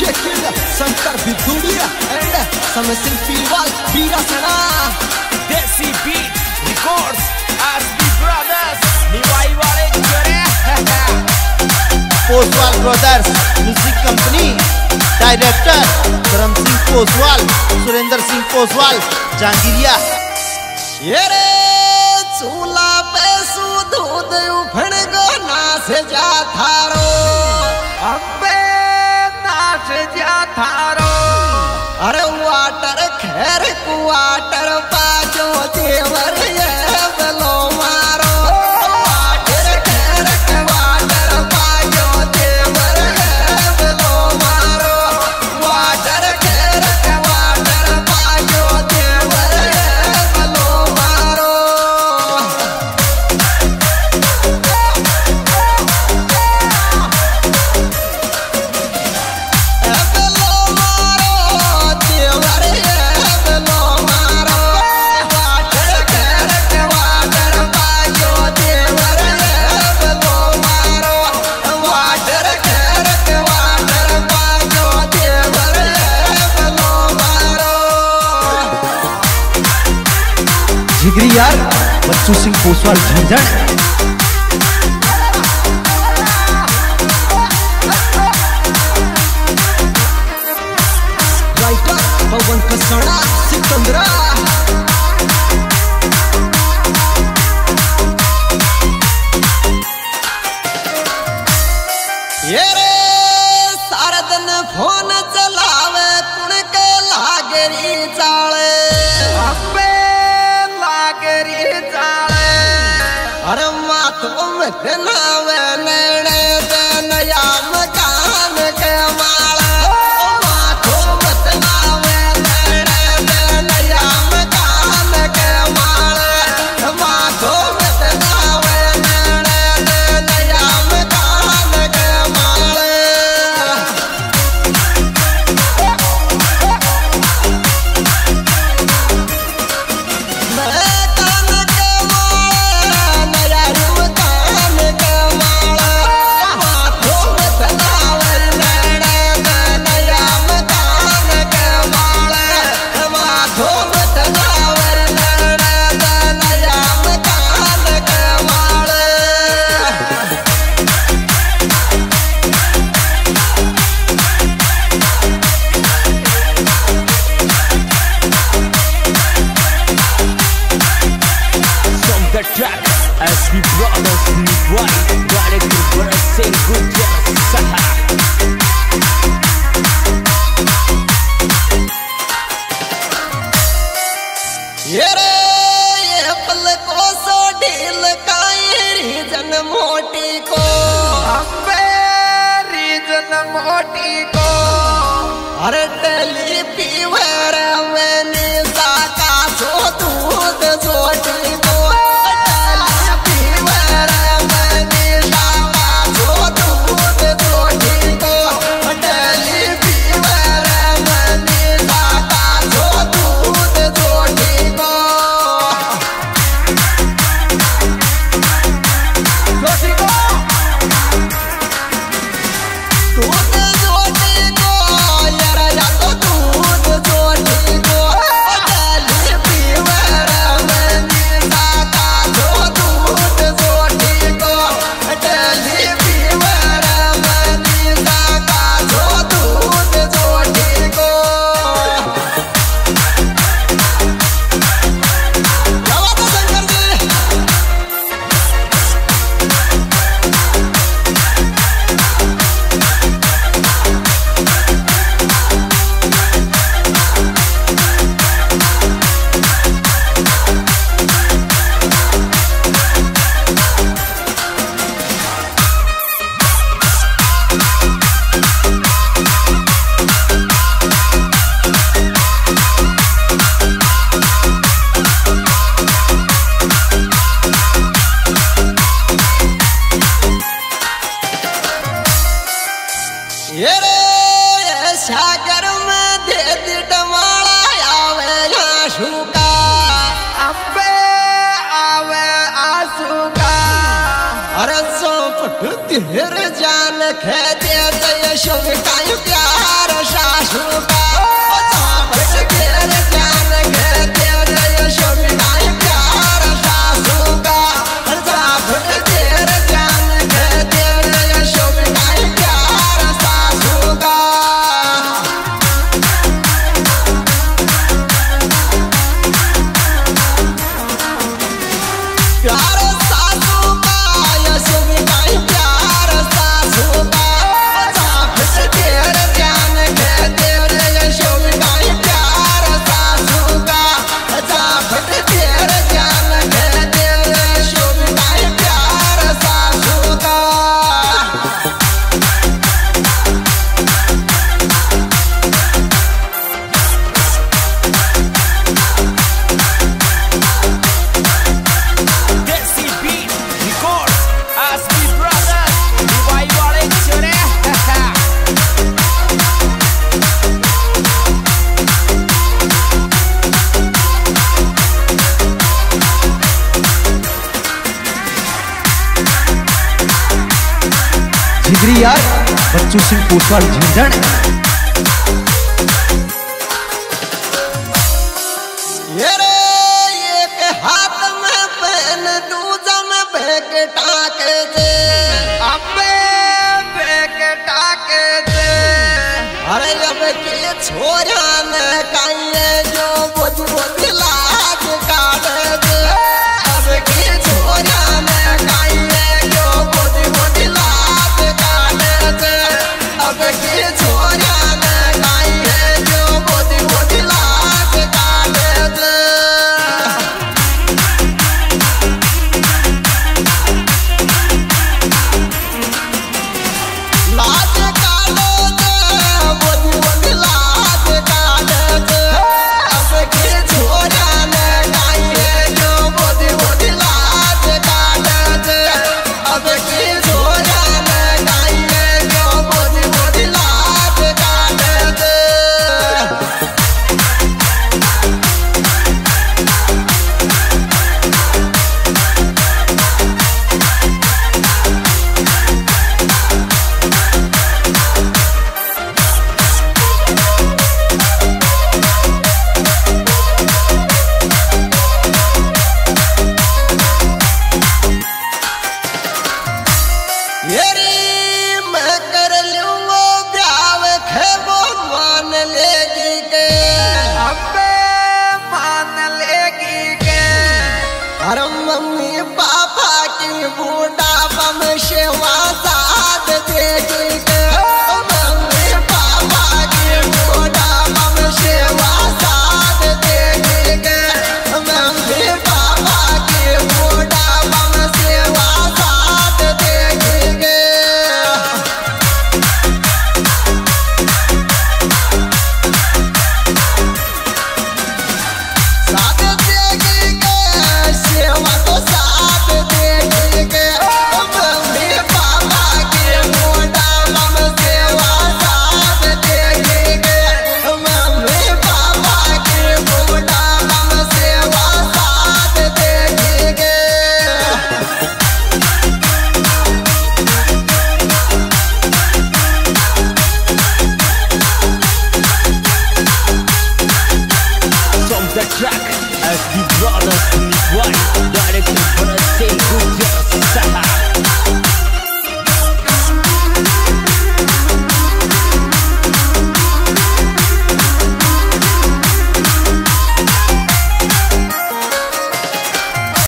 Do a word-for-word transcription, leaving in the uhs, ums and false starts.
शेखिंग Shankar बिदुड़िया and समय सिंह पीवाल बीरा सना Desi beat records RB brothers Niwai वाले करे Poswal brothers music company director Dharam Singh Poswal Surendra Singh Poswal जहांगीरिया। ये रे चूल्हा पे दूध उफड़ गो नास जा थारो अबे नाच जा थारो अरे वाटर खैर क्वाटर पाजो देवर ये बलो मारो वाटर खैर क्वाटर पाजो देवर ये बलो मारो वाटर खैर क्वाटर पाजो देवर ये बलो मारो जिगरी यार बच्चू सिंह पोसवाल झंझट। राइटर पवन कसड़ा सिकंदरा ये रे सारा दिन फोन चलावे कुण के लागरी चाले अबे लागरी चाले अरे माथो में नावे नेड़े दे नया मकान के माले माथो में नावे नेड़े दे नया मकान के माले माथो में नावे नेड़े दे नया मकान के माले मैं कान के माले नया रूम कान के माले माथो में नावे नेड़े दे नया मकान के माले माथो में नावे नेड़े दे नया मकान के माले from the track as we brothers niwai wale kubara sing good saha ये रे ये पल को सो ढील कायरी जन मोटी को अबे रीजन मोटी को अरे टली पीवर में निशा का सो दूध छोटी को टली पीवर में निशा का सो दूध छोटी को टली पीवर में निशा का सो दूध छोटी को छोटी को दूध छोटी को यार या तो दूध छोटी को टली पीवर में निशा का सो दूध छोटी को टली पीवर में निशा का सो दूध छोटी को क्या बात है शंकर जी ये रे ये सागर में दे दी डमाला आवे आंसू का अबे आवे आंसू का अरे सो पट तेरे जान खेते ते शुभ का प्यार प्यार सासू का यशुभ का प्यार सासू का फिर तेरे ध्यान के तेरे यशुभ का प्यार सासू का फिर तेरे ध्यान के तेरे यशुभ का प्यार सासू का जिगरी यार बच्चू सिंह पोसवाल झंझण। ये रे एक हाथ में पेन दूजा में बैग टाके दे अबे बैग टाके दे अरे अब के छोरा ने काये जो बुझ बुझ लाग काट दे अब के छोरा ने काये जो बुझ बुझ लाग काट दे अब के छोरा ने काये जो बुझ बुझ लाग काट दे लाज काटे दे बुझ बुझ लाज काटे दे अब के छोरा ने काये जो बुझ बुझ लाज काटे दे अब के छोरा ने काये जो बुझ बुझ लाज काटे दे येरी मैं कर लूंगो ब्याव खेबो मान लेगी के अबे मान लेगी के अरे मम्मी पापा की बूढ़ा